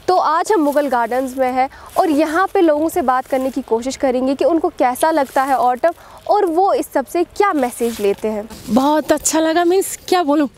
तो आज हम मुगल गार्डन्स में हैं और यहाँ पे लोगों से बात करने की कोशिश करेंगे कि उनको कैसा लगता है ऑटम और वो इस सब से क्या मैसेज लेते हैं। बहुत अच्छा लगा, मीन्स क्या बोलूँ,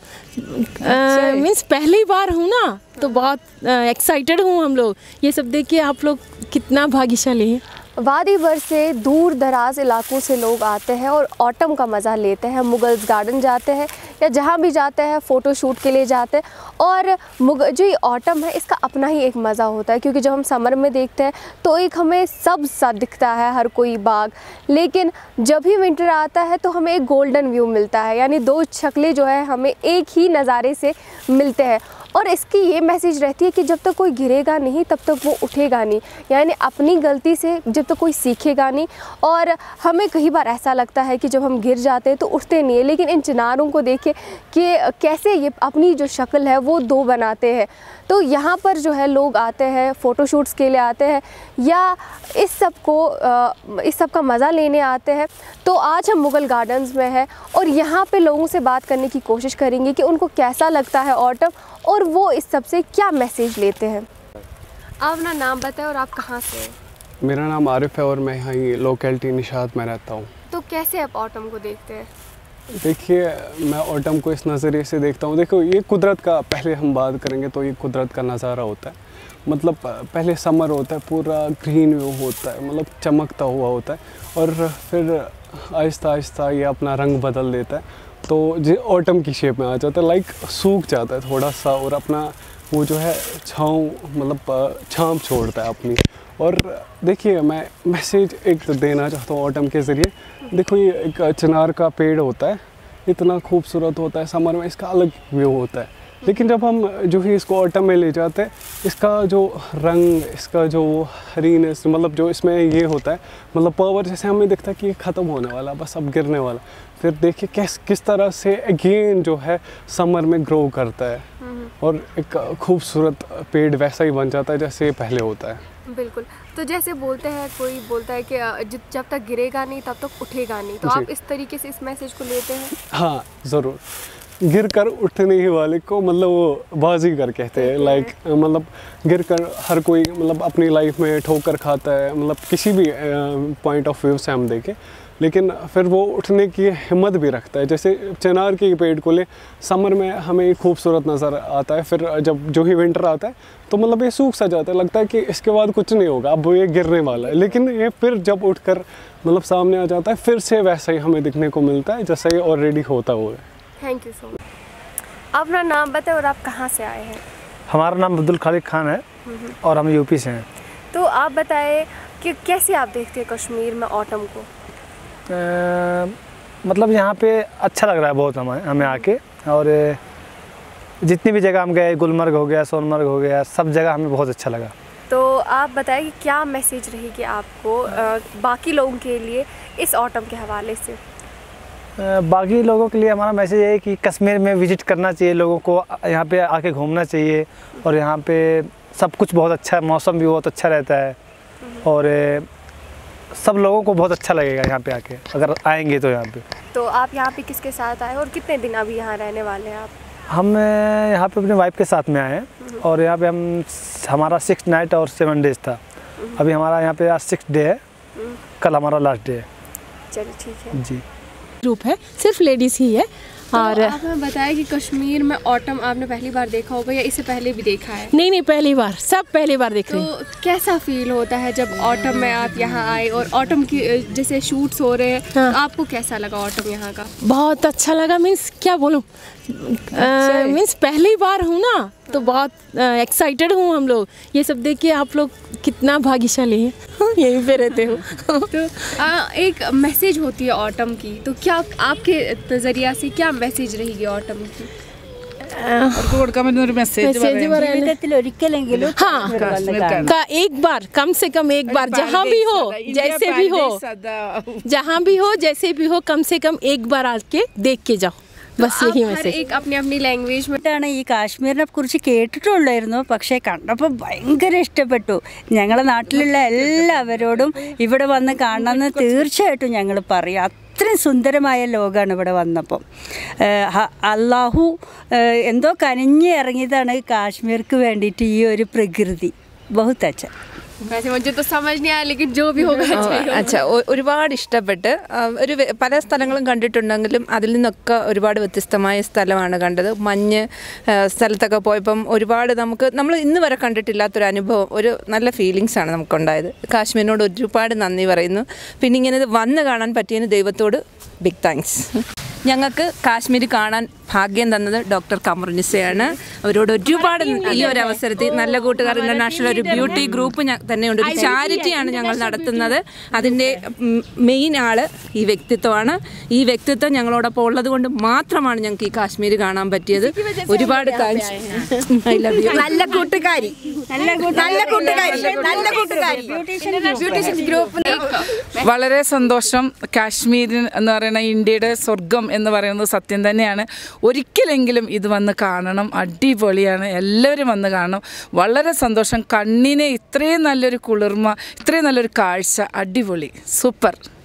मीन्स पहली बार हूँ ना, तो बहुत एक्साइटेड हूँ। हम लोग ये सब देख के आप लोग कितना भाग्यशाली हैं। वादी भर से दूर दराज इलाकों से लोग आते हैं और ऑटम का मज़ा लेते हैं। मुगल्स गार्डन जाते हैं या जहाँ भी जाते हैं फ़ोटो शूट के लिए जाते हैं। और जो ये ऑटम है इसका अपना ही एक मज़ा होता है, क्योंकि जब हम समर में देखते हैं तो एक हमें सब सा दिखता है हर कोई बाग, लेकिन जब भी विंटर आता है तो हमें एक गोल्डन व्यू मिलता है, यानी दो शक्लें जो है हमें एक ही नज़ारे से मिलते हैं। और इसकी ये मैसेज रहती है कि जब तक कोई गिरेगा नहीं तब तक वो उठेगा नहीं, यानी अपनी गलती से जब तक कोई सीखेगा नहीं। और हमें कई बार ऐसा लगता है कि जब हम गिर जाते हैं तो उठते नहीं है, लेकिन इन चिनारों को देखें कि कैसे ये अपनी जो शक्ल है वो दो बनाते हैं। तो यहाँ पर जो है लोग आते हैं फ़ोटोशूट्स के लिए आते हैं या इस सब का मज़ा लेने आते हैं। तो आज हम मुगल गार्डन्स में हैं और यहाँ पे लोगों से बात करने की कोशिश करेंगे कि उनको कैसा लगता है ऑटम और वो इस सब से क्या मैसेज लेते हैं। आप अपना नाम बताएं और आप कहाँ से हैं? मेरा नाम आरिफ है और मैं यहाँ ही लोकेलिटी निशात में रहता हूँ। तो कैसे आप ऑटम को देखते हैं? देखिए, मैं ऑटम को इस नज़रिए से देखता हूँ। देखो, ये कुदरत का, पहले हम बात करेंगे तो ये कुदरत का नज़ारा होता है। मतलब पहले समर होता है, पूरा ग्रीन व्यू होता है, मतलब चमकता हुआ होता है, और फिर आहिस्ता आहिस्ता ये अपना रंग बदल देता है, तो जो ऑटम की शेप में आ जाता है, लाइक सूख जाता है थोड़ा सा, और अपना वो जो है छाँव, मतलब छाँव छोड़ता है अपनी। और देखिए, मैं मैसेज एक देना चाहता हूँ ऑटम के ज़रिए। देखो, ये एक चिनार का पेड़ होता है, इतना खूबसूरत होता है, समर में इसका अलग व्यू होता है, लेकिन जब हम जो ही इसको ऑटम में ले जाते हैं, इसका जो रंग, इसका जो हरीनेस, मतलब जो इसमें ये होता है, मतलब पावर, जैसे हमें दिखता है कि ये ख़त्म होने वाला, बस अब गिरने वाला। फिर देखिए किस तरह से अगेन जो है समर में ग्रो करता है और एक खूबसूरत पेड़ वैसा ही बन जाता है जैसे पहले होता है। बिल्कुल। तो जैसे बोलते हैं, कोई बोलता है कि जब तक गिरेगा नहीं तब तक उठेगा नहीं, तो आप इस तरीके से इस मैसेज को लेते हैं? हाँ, ज़रूर। गिर कर उठने ही वाले को मतलब वो बाजीगर कहते हैं। लाइक मतलब गिर कर हर कोई मतलब अपनी लाइफ में ठोकर खाता है, मतलब किसी भी पॉइंट ऑफ व्यू से हम देखें, लेकिन फिर वो उठने की हिम्मत भी रखता है। जैसे चिनार के पेड़ को ले, समर में हमें खूबसूरत नज़र आता है, फिर जब जो ही विंटर आता है तो मतलब ये सूख सा जाता है, लगता है कि इसके बाद कुछ नहीं होगा, अब ये गिरने वाला है, लेकिन ये फिर जब उठकर मतलब सामने आ जाता है, फिर से वैसा ही हमें दिखने को मिलता है जैसा ये ऑलरेडी होता हुआ है। Thank you so much. अपना नाम बताएं और आप कहाँ से आए हैं? हमारा नाम अब्दुल खालिक खान है और हम यूपी से हैं। तो आप बताएं कि कैसे आप देखते हैं कश्मीर में ऑटम को? मतलब यहाँ पे अच्छा लग रहा है बहुत हमें आके, और जितनी भी जगह हम गए, गुलमर्ग हो गया, सोनमर्ग हो गया, सब जगह हमें बहुत अच्छा लगा। तो आप बताएं कि क्या मैसेज रहेगी आपको बाकी लोगों के लिए इस ऑटम के हवाले से? बाकी लोगों के लिए हमारा मैसेज है कि कश्मीर में विज़िट करना चाहिए, लोगों को यहाँ पे आके घूमना चाहिए, और यहाँ पे सब कुछ बहुत अच्छा है, मौसम भी बहुत अच्छा रहता है, और सब लोगों को बहुत अच्छा लगेगा यहाँ पे आके, अगर आएंगे तो यहाँ पे। तो आप यहाँ पे किसके साथ आए और कितने दिन अभी यहाँ रहने वाले हैं आप? हम यहाँ पे अपने वाइफ के साथ में आए हैं, और यहाँ पे हमारा 6 नाइट और 7 डेज़ था। अभी हमारा यहाँ पे आज 6 डे है, कल हमारा लास्ट डे है। चलिए, ठीक है जी। ग्रुप है, सिर्फ लेडीज़ ही है। तो और आप हमें बताया कि कश्मीर में ऑटम आपने पहली बार देखा होगा या इससे पहले भी देखा है? नहीं, पहली बार, सब पहली बार देख रहे हैं। तो कैसा फील होता है जब ऑटम में आप यहाँ आए और ऑटम की जैसे शूट्स हो रहे हैं? हाँ। तो आपको कैसा लगा ऑटम यहाँ का? बहुत अच्छा लगा, मीन्स क्या बोलूँ, मीन्स पहली बार हूँ ना, तो बहुत एक्साइटेड हूँ। हम लोग ये सब देख के आप लोग कितना भाग्यशाली हैं, यहीं पे रहते हो। तो एक मैसेज होती है ऑटम की, तो क्या आपके नज़रिया से क्या मैसेज रहेगी ऑटम की? हाँ, एक बार, कम से कम एक बार, जहाँ भी हो, जैसे भी हो, जहाँ भी हो, जैसे भी हो, कम से कम एक बार आके देख के जाओ, बस यही मैसेज। एक अपनी अपनी लैंग्वेज में ഈ കാശ്മീരിനെ കുറിച്ച് കേട്ടിട്ടുള്ളായിരുന്നു, പക്ഷേ കണ്ടപ്പോൾ ഭയങ്കര ഇഷ്ടപ്പെട്ടു. ഞങ്ങളുടെ നാട്ടിലുള്ള എല്ലാവരോടും ഇവിടെ വന്ന് കാണണമെന്ന് തീർച്ചയായിട്ടും ഞങ്ങൾ പറയും. അത്രയും സുന്ദരമായ ലോകമാണ് ഇവിടെ വന്നപ്പം. അള്ളാഹു എന്തോ കനിഞ്ഞ് ഇറങ്ങിയതാണ് കാശ്മീർക്ക് വേണ്ടിയിട്ട് ഈ ഒരു പ്രകൃതി. बहुत अच्छा. वैसे मुझे तो समझ नहीं आया लेकिन जो भी होगा अच्छा ഒരുപാട് ഇഷ്ടപ്പെട്ട് ഒരു പല സ്ഥലങ്ങളും കണ്ടിട്ടുണ്ടെങ്കിലും അതിൽ നിന്നൊക്കെ ഒരുപാട് വ്യത്യസ്തമായ സ്ഥലമാണ് കണ്ടത്. മഞ്ഞ് സ്ഥലത്തൊക്കെ പോയപ്പം ഒരുപാട് നമ്മൾ ഇന്ന് വരെ കണ്ടിട്ടില്ലാത്തൊരു അനുഭവം, ഒരു നല്ല ഫീലിങ്സാണ് നമുക്കുണ്ടായത്. കാശ്മീരിനോട് ഒരുപാട് നന്ദി പറയുന്നു. പിന്നെ ഇങ്ങനെ വന്ന് കാണാൻ പറ്റിയതിന് ദൈവത്തോട് ബിഗ് താങ്ക്സ്. ഞങ്ങൾക്ക് കാശ്മീർ കാണാൻ ഭാഗ്യം തന്നത് ഡോക്ടർ കമറുന്നിസയാണ്. അവരോട് ഒരുപാട് ഈ ഒരു അവസരത്തിൽ നല്ല കൂട്ടുകാർ ഇൻ്റർനാഷണൽ ഒരു ബ്യൂട്ടി ഗ്രൂപ്പ് തന്നെയുണ്ട്, ഒരു ചാരിറ്റിയാണ് ഞങ്ങൾ നടത്തുന്നത്. അതിൻ്റെ മെയിൻ ആള് ഈ വ്യക്തിത്വമാണ്. ഈ വ്യക്തിത്വം ഞങ്ങളോടൊപ്പം ഉള്ളത് കൊണ്ട് മാത്രമാണ് ഞങ്ങൾക്ക് ഈ കാശ്മീർ കാണാൻ പറ്റിയത്. ഒരുപാട് താങ്ക്സ്. I love you. നല്ല കൂട്ടുകാരി, നല്ല കൂട്ടുകാരി, നല്ല കൂട്ടുകാരി. വളരെ സന്തോഷം. കാശ്മീർ എന്ന് പറയുന്ന ഇന്ത്യയുടെ സ്വർഗം എന്ന് പറയുന്നത് സത്യം തന്നെയാണ്. ഒരിക്കലെങ്കിലും ഇത് വന്ന് കാണണം, അടിപൊളിയാണ്. എല്ലാവരും വന്ന് കാണണം. വളരെ സന്തോഷം. കണ്ണിന് ഇത്രയും നല്ലൊരു കുളിർമ, ഇത്രയും നല്ലൊരു കാഴ്ച, അടിപൊളി, സൂപ്പർ.